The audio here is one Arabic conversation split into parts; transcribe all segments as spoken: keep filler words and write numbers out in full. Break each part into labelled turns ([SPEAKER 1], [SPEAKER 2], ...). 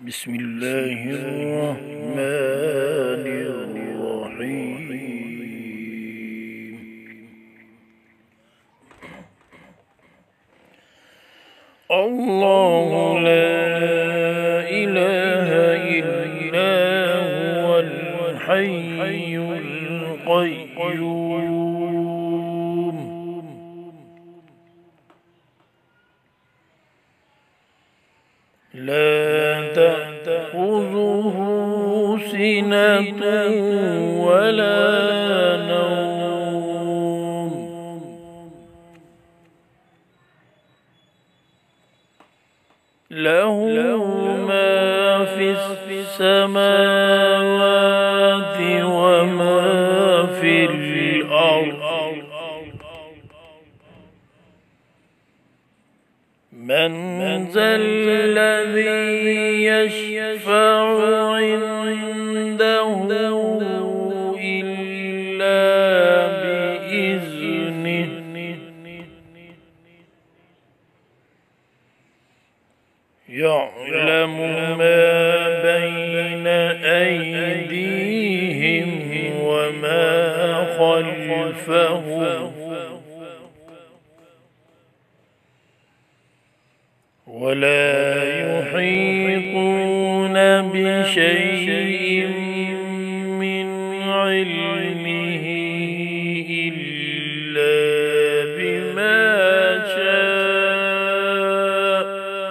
[SPEAKER 1] بسم الله الرحمن الرحيم. الله لا إله إلا هو الحي القيوم لا تأخذه سنة ولا نوم له ما في السماوات وما في الأرض من ذا الذي يشفع عنده إلا بإذنه يعلم ما بين أيديهم وما خلفهم ولا يحيطون بشيء من علمه إلا بما شاء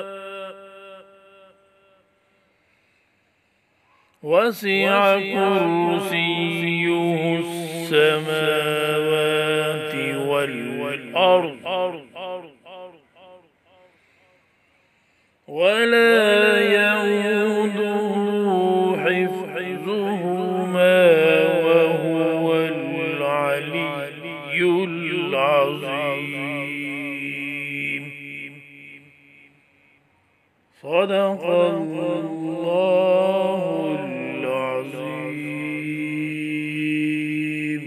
[SPEAKER 1] وسع كرسيه السماوات والأرض ولا يؤوده حفظهما وهو العلي العظيم. صدق الله العظيم.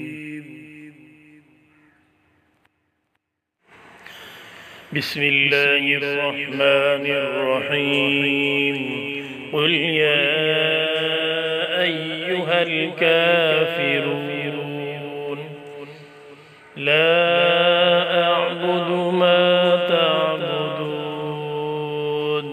[SPEAKER 1] بسم الله الرحمن الرحيم. قل يا أيها الكافرون لا أعبد ما تعبدون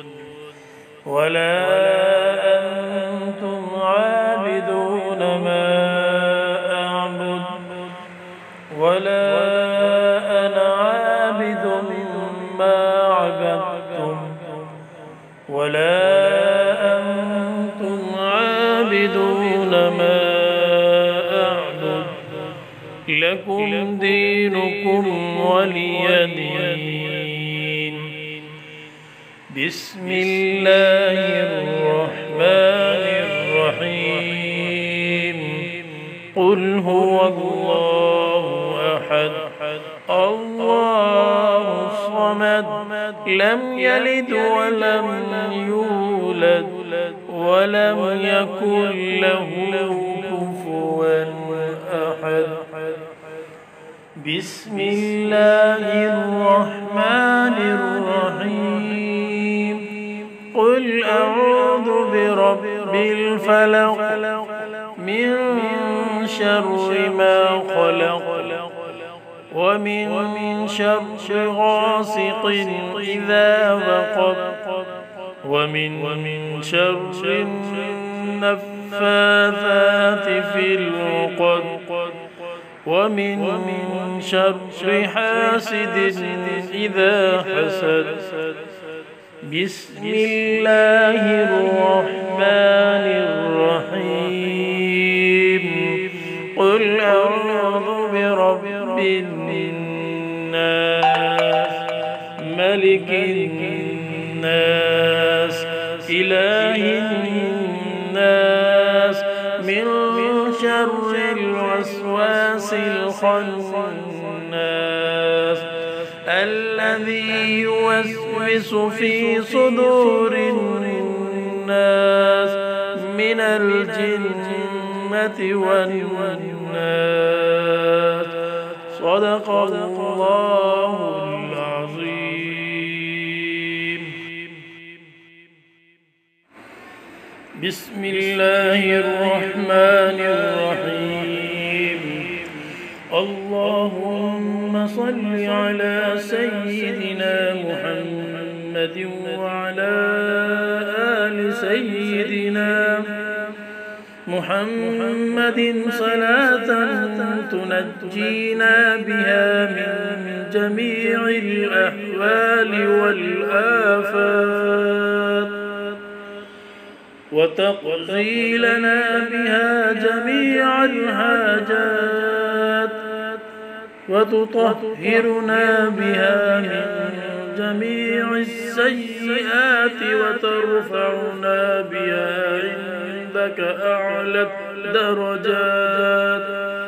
[SPEAKER 1] ولا أنتم عابدون ما أعبد ولا ولا أنتم عابدون ما أعبد لكم دينكم ولي دين. بسم الله الرحمن الرحيم. قل هو الله أحد الله الصمد لم يلد ولم يولد ولم يكن له كفوا أحد. بسم الله الرحمن الرحيم. قل أعوذ برب الفلق من شر ما خلق ومن شر غاسق إذا وقب ومن شر النفاثات في العقد ومن شر حاسد إذا حسد. بسم الله الرحمن الرحيم. قل أعوذ برب الناس ملك الناس إله الناس من شر الوسواس الخناس الذي يوسوس في صدور الناس من الجنة والناس. صدق الله العظيم. بسم الله الرحمن الرحيم. اللهم صل على سيدنا محمد وعلى آل سيدنا محمد صلاة تنجينا بها من جميع الأحوال والآفات وتقضي لنا بها جميع الحاجات وتطهرنا بها من جميع السيئات وترفعنا بها عندك أعلى الدرجات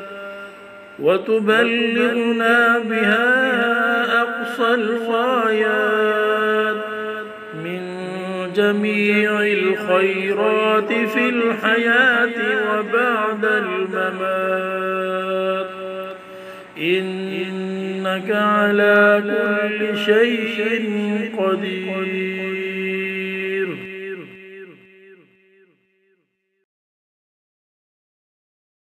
[SPEAKER 1] وتبلغنا بها أقصى الغايات من جميع الخيرات في الحياة وبعد الممات، إنك على كل شيء قدير.